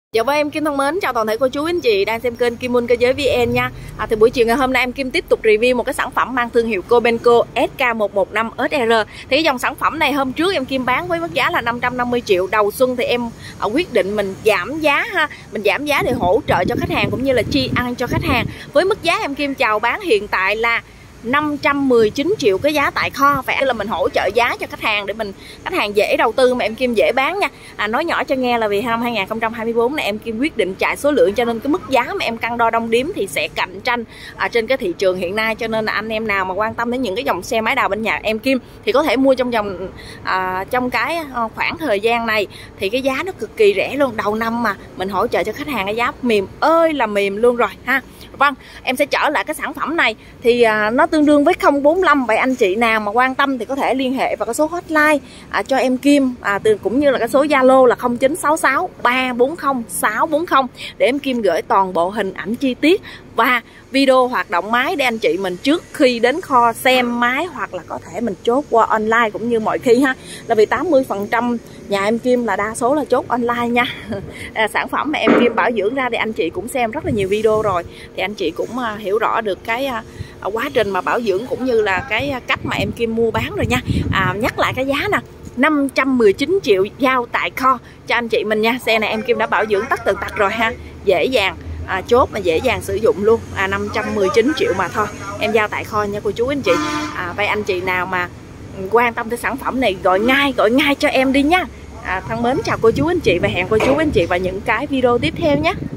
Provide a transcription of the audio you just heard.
Dạ vâng, em Kim thân mến, chào toàn thể cô chú anh chị đang xem kênh Kim Mun Cơ Giới VN nha. Thì buổi chiều ngày hôm nay em Kim tiếp tục review một cái sản phẩm mang thương hiệu Cobenco SK115SR. Thì cái dòng sản phẩm này hôm trước em Kim bán với mức giá là 550 triệu. Đầu xuân thì em quyết định mình giảm giá ha. Mình giảm giá để hỗ trợ cho khách hàng cũng như là tri ăn cho khách hàng. Với mức giá em Kim chào bán hiện tại là 519 triệu cái giá tại kho. Vậy là mình hỗ trợ giá cho khách hàng để khách hàng dễ đầu tư mà em Kim dễ bán nha. Nói nhỏ cho nghe là vì năm 2024 này em Kim quyết định chạy số lượng, cho nên cái mức giá mà em cân đo đong đếm thì sẽ cạnh tranh trên cái thị trường hiện nay. Cho nên là anh em nào mà quan tâm đến những cái dòng xe máy đào bên nhà em Kim thì có thể mua trong cái khoảng thời gian này, thì cái giá nó cực kỳ rẻ luôn. Đầu năm mà mình hỗ trợ cho khách hàng cái giá mềm ơi là mềm luôn rồi ha. Vâng, em sẽ trở lại cái sản phẩm này thì nó tương đương với 045. Vậy anh chị nào mà quan tâm thì có thể liên hệ vào cái số hotline cho em Kim, cũng như là cái số Zalo là 0966 340 640 để em Kim gửi toàn bộ hình ảnh chi tiết và video hoạt động máy để anh chị mình trước khi đến kho xem máy, hoặc là có thể mình chốt qua online cũng như mọi khi ha. Là vì 80% nhà em Kim là đa số là chốt online nha. Sản phẩm mà em Kim bảo dưỡng ra thì anh chị cũng xem rất là nhiều video rồi, thì anh chị cũng hiểu rõ được cái quá trình mà bảo dưỡng cũng như là cái cách mà em Kim mua bán rồi nha. Nhắc lại cái giá nè, 519 triệu giao tại kho cho anh chị mình nha. Xe này em Kim đã bảo dưỡng tất tần tật rồi ha, dễ dàng chốt mà dễ dàng sử dụng luôn. 519 triệu mà thôi, em giao tại kho nha cô chú anh chị. Vậy anh chị nào mà quan tâm tới sản phẩm này gọi ngay cho em đi nha. Thân mến chào cô chú anh chị và hẹn cô chú anh chị vào những cái video tiếp theo nhé.